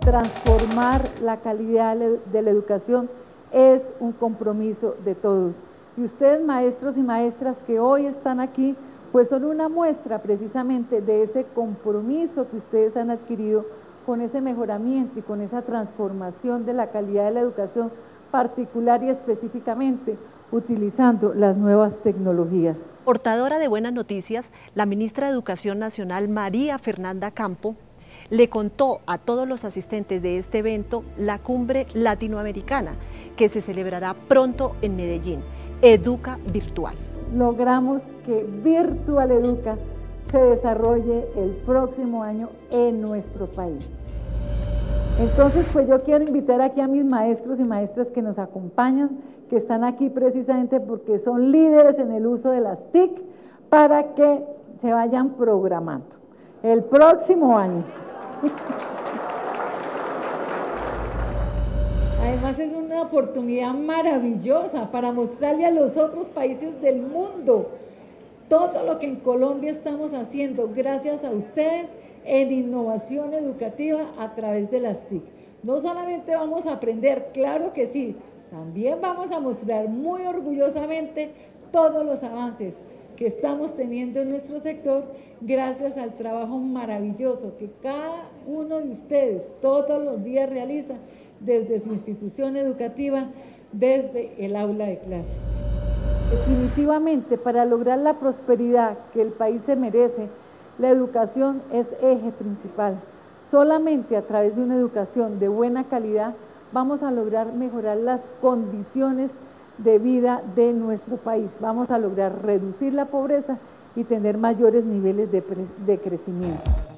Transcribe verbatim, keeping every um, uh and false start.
transformar la calidad de la educación es un compromiso de todos. Y ustedes, maestros y maestras que hoy están aquí, pues son una muestra precisamente de ese compromiso que ustedes han adquirido con ese mejoramiento y con esa transformación de la calidad de la educación, particular y específicamente utilizando las nuevas tecnologías. Portadora de buenas noticias, la ministra de Educación Nacional, María Fernanda Campo, le contó a todos los asistentes de este evento la cumbre latinoamericana que se celebrará pronto en Medellín, Educa Virtual. Logramos que Virtual Educa se desarrolle el próximo año en nuestro país. Entonces, pues yo quiero invitar aquí a mis maestros y maestras que nos acompañan, que están aquí precisamente porque son líderes en el uso de las T I C, para que se vayan programando el próximo año. Además es una oportunidad maravillosa para mostrarle a los otros países del mundo todo lo que en Colombia estamos haciendo gracias a ustedes en innovación educativa a través de las T I C. No solamente vamos a aprender, claro que sí, también vamos a mostrar muy orgullosamente todos los avances que estamos teniendo en nuestro sector gracias al trabajo maravilloso que cada uno de ustedes todos los días realiza desde su institución educativa, desde el aula de clase. Definitivamente, para lograr la prosperidad que el país se merece, la educación es eje principal. Solamente a través de una educación de buena calidad vamos a lograr mejorar las condiciones de vida de nuestro país. Vamos a lograr reducir la pobreza y tener mayores niveles de, de crecimiento.